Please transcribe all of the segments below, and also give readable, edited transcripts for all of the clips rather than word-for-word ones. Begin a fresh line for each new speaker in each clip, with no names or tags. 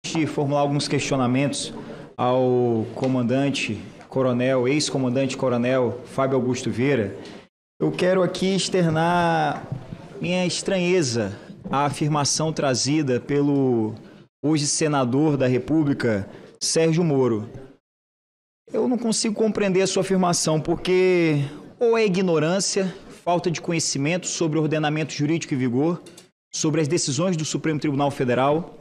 de formular alguns questionamentos ao ex-comandante coronel Fábio Augusto Vieira, eu quero aqui externar minha estranheza à afirmação trazida pelo hoje senador da República, Sérgio Moro. Eu não consigo compreender a sua afirmação, porque ou é ignorância, falta de conhecimento sobre o ordenamento jurídico em vigor, sobre as decisões do Supremo Tribunal Federal,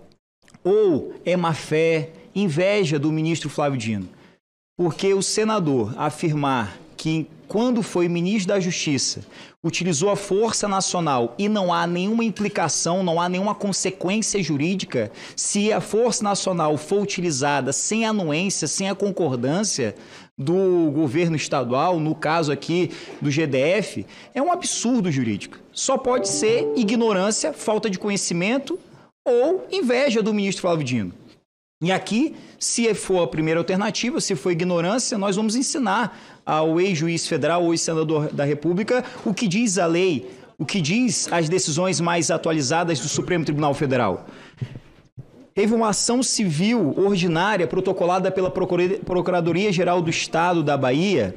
ou é má-fé, inveja do ministro Flávio Dino. Porque o senador afirmar que, quando foi ministro da Justiça, utilizou a Força Nacional e não há nenhuma implicação, não há nenhuma consequência jurídica, se a Força Nacional for utilizada sem anuência, sem a concordância do governo estadual, no caso aqui do GDF, é um absurdo jurídico. Só pode ser ignorância, falta de conhecimento ou inveja do ministro Flávio Dino. E aqui, se for a primeira alternativa, se for ignorância, nós vamos ensinar ao ex-juiz federal ou ex-senador da República o que diz a lei, o que diz as decisões mais atualizadas do Supremo Tribunal Federal. Teve uma ação civil ordinária protocolada pela Procuradoria-Geral do Estado da Bahia,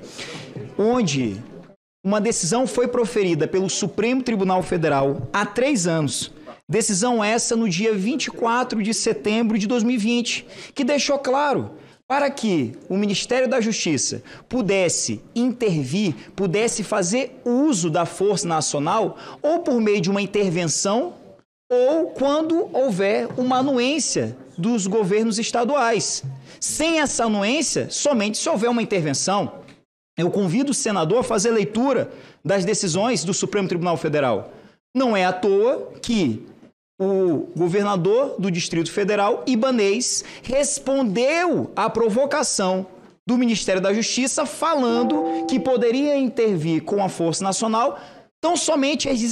onde uma decisão foi proferida pelo Supremo Tribunal Federal há 3 anos. Decisão essa no dia 24 de setembro de 2020, que deixou claro para que o Ministério da Justiça pudesse intervir, pudesse fazer uso da Força Nacional, ou por meio de uma intervenção, ou quando houver uma anuência dos governos estaduais. Sem essa anuência, somente se houver uma intervenção. Eu convido o senador a fazer leitura das decisões do Supremo Tribunal Federal. Não é à toa que o governador do Distrito Federal, Ibanez, respondeu à provocação do Ministério da Justiça, falando que poderia intervir com a Força Nacional tão somente às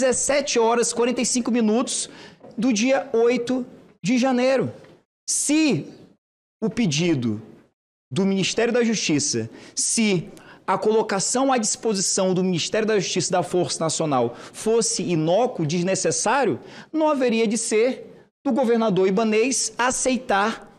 17h45 do dia 8 de janeiro. Se o pedido do Ministério da Justiça, se a colocação à disposição do Ministério da Justiça da Força Nacional fosse inócuo, desnecessário, não haveria de ser do governador Ibanez aceitar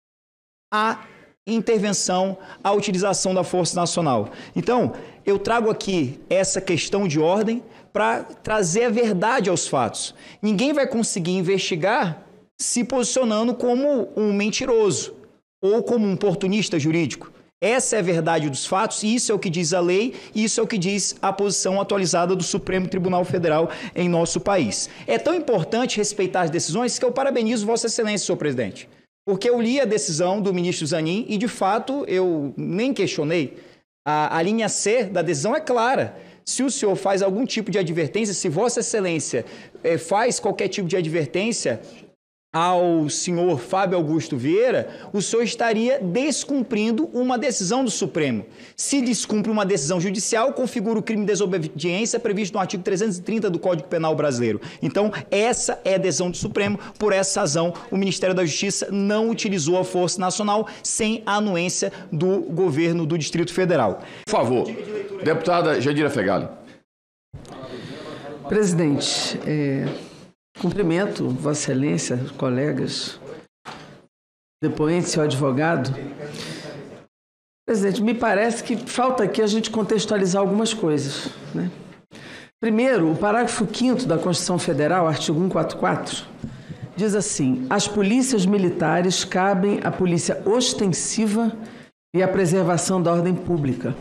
a intervenção, a utilização da Força Nacional. Então, eu trago aqui essa questão de ordem para trazer a verdade aos fatos. Ninguém vai conseguir investigar se posicionando como um mentiroso ou como um oportunista jurídico. Essa é a verdade dos fatos, e isso é o que diz a lei, e isso é o que diz a posição atualizada do Supremo Tribunal Federal em nosso país. É tão importante respeitar as decisões que eu parabenizo Vossa Excelência, senhor presidente, porque eu li a decisão do ministro Zanin e, de fato, eu nem questionei. A linha C da decisão é clara. Se o senhor faz algum tipo de advertência, se Vossa Excelência faz qualquer tipo de advertência ao senhor Fábio Augusto Vieira, o senhor estaria descumprindo uma decisão do Supremo. Se descumpre uma decisão judicial, configura o crime de desobediência previsto no artigo 330 do Código Penal Brasileiro. Então, essa é a decisão do Supremo. Por essa razão, o Ministério da Justiça não utilizou a Força Nacional sem a anuência do governo do Distrito Federal.
Por favor, deputada Jandira Fegali.
Presidente, cumprimento Vossa Excelência, colegas, depoente, senhor advogado. Presidente, me parece que falta aqui a gente contextualizar algumas coisas, né? Primeiro, o parágrafo 5º da Constituição Federal, artigo 144, diz assim: as polícias militares cabem à polícia ostensiva e à preservação da ordem pública.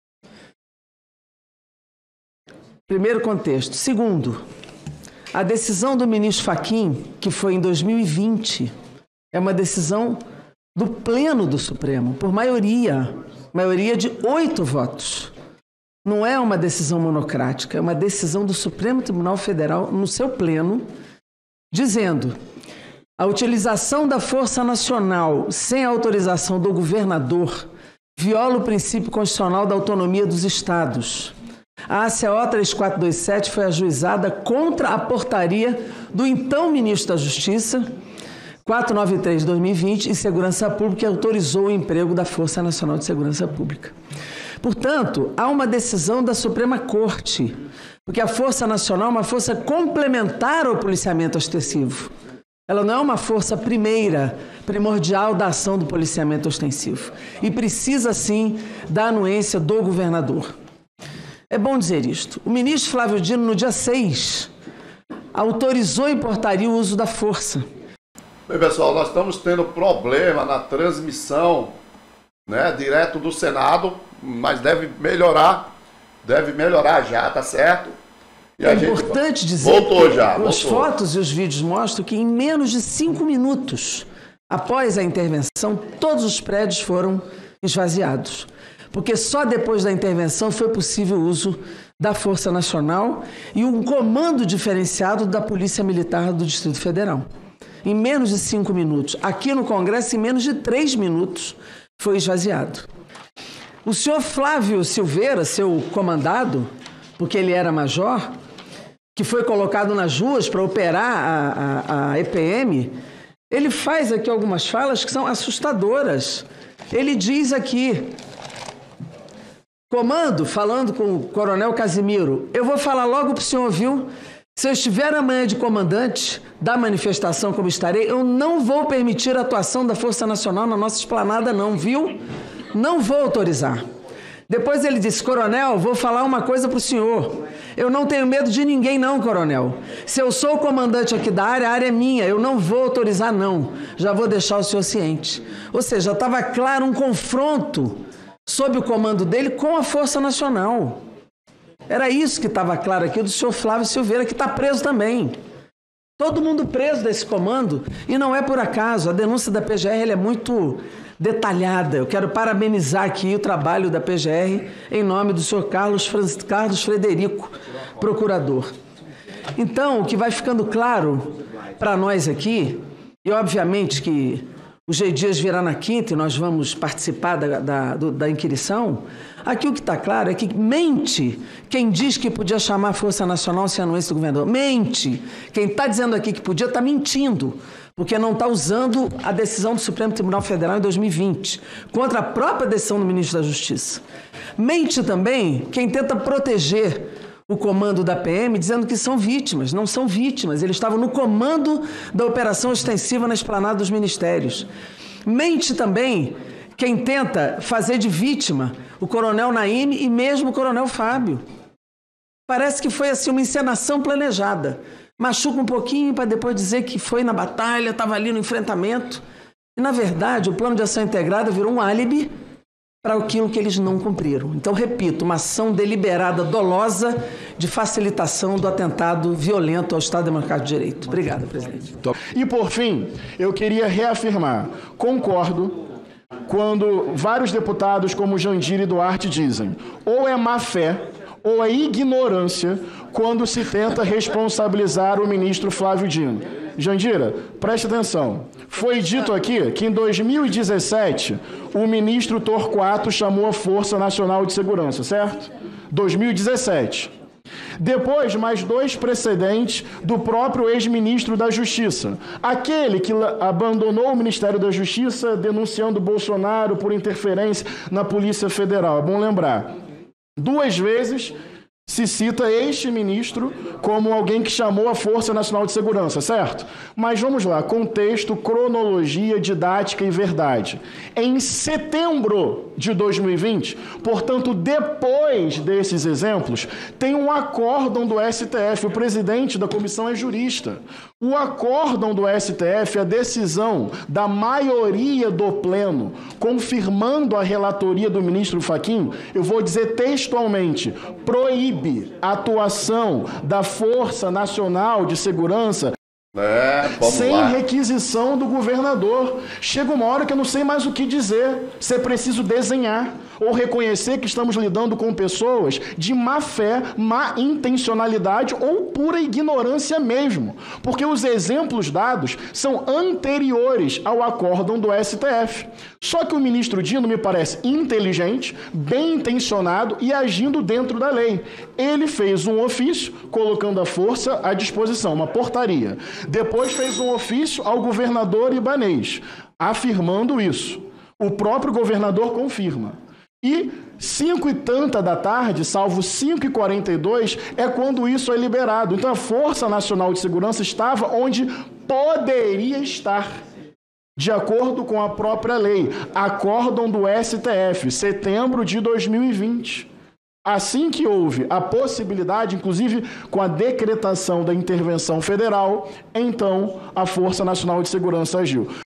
Primeiro contexto. Segundo, a decisão do ministro Fachin, que foi em 2020, é uma decisão do Pleno do Supremo, por maioria de 8 votos. Não é uma decisão monocrática, é uma decisão do Supremo Tribunal Federal no seu Pleno, dizendo: a utilização da Força Nacional sem autorização do governador viola o princípio constitucional da autonomia dos Estados. A ACO 3427 foi ajuizada contra a portaria do então ministro da Justiça, 493/2020, em Segurança Pública, que autorizou o emprego da Força Nacional de Segurança Pública. Portanto, há uma decisão da Suprema Corte, porque a Força Nacional é uma força complementar ao policiamento ostensivo. Ela não é uma força primordial da ação do policiamento ostensivo. E precisa, sim, da anuência do governador. É bom dizer isto. O ministro Flávio Dino, no dia 6, autorizou em portaria o uso da força.
Bem, pessoal, nós estamos tendo problema na transmissão, né, direto do Senado, mas deve melhorar já, tá certo? E
é importante dizer que as fotos e os vídeos mostram que em menos de 5 minutos após a intervenção, todos os prédios foram esvaziados. Porque só depois da intervenção foi possível o uso da Força Nacional e um comando diferenciado da Polícia Militar do Distrito Federal. Em menos de 5 minutos. Aqui no Congresso, em menos de 3 minutos, foi esvaziado. O senhor Flávio Silveira, seu comandado, porque ele era major, que foi colocado nas ruas para operar a EPM, ele faz aqui algumas falas que são assustadoras. Ele diz aqui, comando, falando com o coronel Casimiro, eu vou falar logo para o senhor, viu? Se eu estiver amanhã de comandante da manifestação como estarei, eu não vou permitir a atuação da Força Nacional na nossa esplanada não, viu? Não vou autorizar. Depois ele disse, coronel, vou falar uma coisa para o senhor. Eu não tenho medo de ninguém não, coronel. Se eu sou o comandante aqui da área, a área é minha. Eu não vou autorizar não. Já vou deixar o senhor ciente. Ou seja, estava claro um confronto sob o comando dele com a Força Nacional. Era isso que estava claro aqui do senhor Flávio Silveira, que está preso também. Todo mundo preso desse comando, e não é por acaso. A denúncia da PGR é muito detalhada. Eu quero parabenizar aqui o trabalho da PGR em nome do senhor Carlos Frederico, procurador. Então, o que vai ficando claro para nós aqui, e obviamente que o G Dias virá na quinta e nós vamos participar da inquirição, aqui o que está claro é que mente quem diz que podia chamar a Força Nacional sem anuência do governador. Mente. Quem está dizendo aqui que podia está mentindo, porque não está usando a decisão do Supremo Tribunal Federal em 2020, contra a própria decisão do ministro da Justiça. Mente também quem tenta proteger o comando da PM, dizendo que são vítimas. Não são vítimas, eles estavam no comando da operação ostensiva na esplanada dos ministérios. Mente também quem tenta fazer de vítima o coronel Naime e mesmo o coronel Fábio. Parece que foi assim uma encenação planejada. Machuca um pouquinho para depois dizer que foi na batalha, estava ali no enfrentamento. E, na verdade, o plano de ação integrada virou um álibi para aquilo que eles não cumpriram. Então, repito, uma ação deliberada, dolosa, de facilitação do atentado violento ao Estado Democrático de Direito. Obrigado, presidente.
E, por fim, eu queria reafirmar, concordo quando vários deputados como Jandira e Duarte dizem, ou é má fé, ou é ignorância quando se tenta responsabilizar o ministro Flávio Dino. Jandira, preste atenção. Foi dito aqui que em 2017 o ministro Torquato chamou a Força Nacional de Segurança, certo? 2017. Depois, mais 2 precedentes do próprio ex-ministro da Justiça. Aquele que abandonou o Ministério da Justiça denunciando Bolsonaro por interferência na Polícia Federal. É bom lembrar. 2 vezes se cita este ministro como alguém que chamou a Força Nacional de Segurança, certo? Mas vamos lá, contexto, cronologia, didática e verdade. Em setembro de 2020, portanto, depois desses exemplos, tem um acórdão do STF, o presidente da comissão é jurista. O acórdão do STF, a decisão da maioria do pleno, confirmando a relatoria do ministro Fachin, eu vou dizer textualmente, proíbe a atuação da Força Nacional de Segurança sem requisição do governador. Chega uma hora que eu não sei mais o que dizer. Se é preciso desenhar ou reconhecer que estamos lidando com pessoas de má fé, má intencionalidade ou pura ignorância mesmo. Porque os exemplos dados são anteriores ao acórdão do STF. Só que o ministro Dino me parece inteligente, bem intencionado e agindo dentro da lei. Ele fez um ofício colocando a força à disposição, uma portaria. Depois fez um ofício ao governador Ibanez, afirmando isso. O próprio governador confirma. E 5 e tanta da tarde, salvo 5h42, é quando isso é liberado. Então a Força Nacional de Segurança estava onde poderia estar, de acordo com a própria lei. Acórdão do STF, setembro de 2020. Assim que houve a possibilidade, inclusive com a decretação da intervenção federal, então a Força Nacional de Segurança agiu.